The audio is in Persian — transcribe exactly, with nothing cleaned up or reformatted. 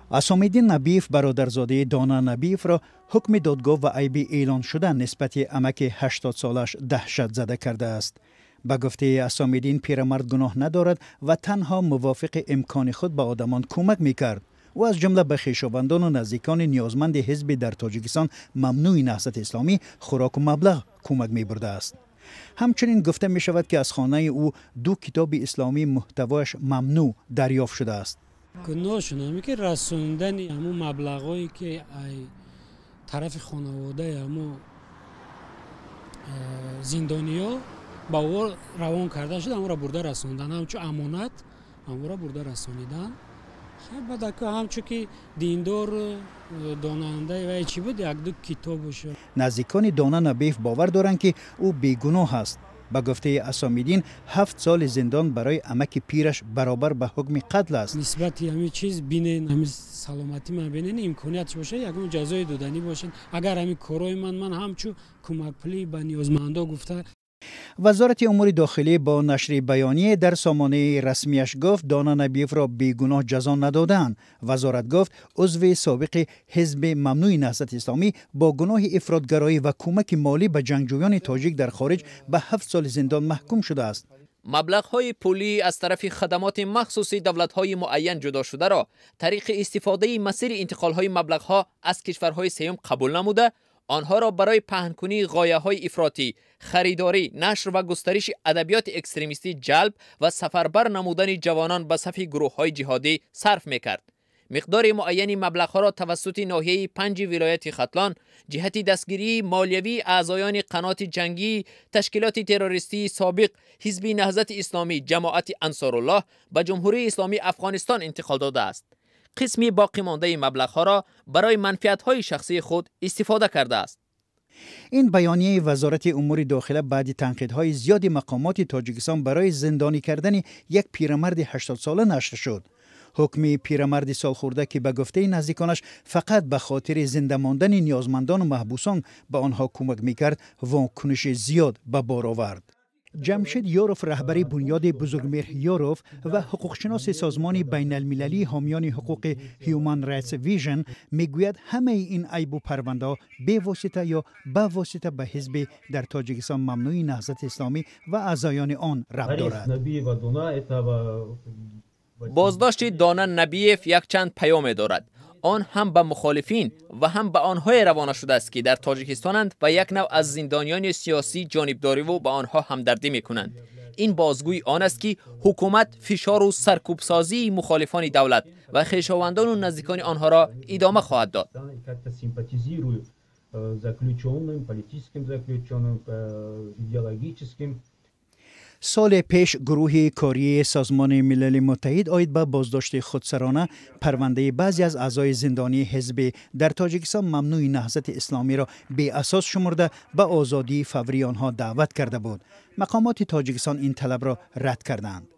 اسامیدین نبیف برادرزاده دانا نبیف را حکم دادگاه و عیبی اعلان شده نسبت امک هشتاد سالش دهشت زده کرده است. به گفته اسامیدین پیرمرد گناه ندارد و تنها موافق امکان خود به آدمان کمک میکرد و از جمله به خویشاوندان و نزدیکان نیازمند حزب در تاجیکستان ممنوع نهضت اسلامی خوراک و مبلغ کمک می برده است. همچنین گفته می شود که از خانه او دو کتاب اسلامی محتوایش ممنوع دریافت شده است. گناهشون همی که رسوندن همون مبلغایی که ای طرف خانواده همون زندانیا با او روان کرده شد، همون را برده رسوندن، همچون امانت همون را برده رسوندن. خیلی بعد که همچون که دیندار داننده و چی بود یک دو کتاب شد. نزدیکان دانا نبیف باور دارند که او بیگناه است. به گفته اسامیدین هفت سال زندان برای امک پیرش برابر به حکم قتل است. نسبتی همین چیز بینن، همین سلامتی من بینن، امکانیت باشه یکم جزای دادنی باشه. اگر همین کارای من من همچون کمک پلی به نیازمندا گفته. وزارت امور داخلی با نشر بیانیه در سامانه رسمیش گفت دانا نبیف را بیگناه جزا ندادند. وزارت گفت عضو سابق حزب ممنوع نهضت اسلامی با گناه افراطگرایی و کمک مالی به جنگجویان تاجیک در خارج به هفت سال زندان محکوم شده است. مبلغ‌های پولی از طرف خدمات مخصوصی دولت‌های معین جدا شده را طریق استفاده مسیر انتقال‌های مبلغ‌ها از کشورهای سوم قبول نموده، آنها را برای پهن‌کنی غایه‌های افراطی، خریداری، نشر و گسترش ادبیات اکستریمیستی جلب و سفربر نمودن جوانان به صف گروه‌های جهادی صرف می‌کرد. مقدار معینی مبلغ‌ها را توسط ناحیه پنج ولایت ختلان جهت دستگیری مالیوی اعضایان قنات جنگی، تشکیلات تروریستی سابق، حزب نهضت اسلامی، جماعت انصارالله به جمهوری اسلامی افغانستان انتقال داده است. قسمی باقی مانده مبلغ‌ها را برای منفعت‌های شخصی خود استفاده کرده است. این بیانیه وزارت امور داخله بعد تنقیدهای زیاد مقامات تاجیکستان برای زندانی کردن یک پیرمرد هشتاد ساله نشر شد. حکم پیرمرد سالخورده که به گفته نزدیکانش فقط به خاطر زنده ماندن نیازمندان و محبوسان به آنها کمک میکرد واکنش زیاد به بار آورد. جمشید یاروف رهبری بنیاد بزرگمهر یاروف و حقوقشناس سازمان بین المللی حامیان حقوق هیومن رایتس ویژن میگوید همه این عیب و پرونده به واسطه یا با واسطه به حزب در تاجیکستان ممنوع نهضت اسلامی و اعضایان آن ربط دارد. بازداشت دانا نبیف یک چند پیام دارد. آن هم به مخالفین و هم به آنهای روانه شده است که در تاجیکستانند و یک نوع از زندانیان سیاسی جانبداری و به آنها همدردی میکنند. این بازگوی آن است که حکومت فشار و سرکوبسازی مخالفان دولت و خویشاوندان و نزدیکان آنها را ادامه خواهد داد. سال پیش گروه کاری سازمان ملل متحد آید به بازداشت خودسرانه پرونده بعضی از اعضای زندانی حزب در تاجیکستان ممنوع نهضت اسلامی را بی اساس شمرده به آزادی فوری آنها دعوت کرده بود. مقامات تاجیکستان این طلب را رد کردند.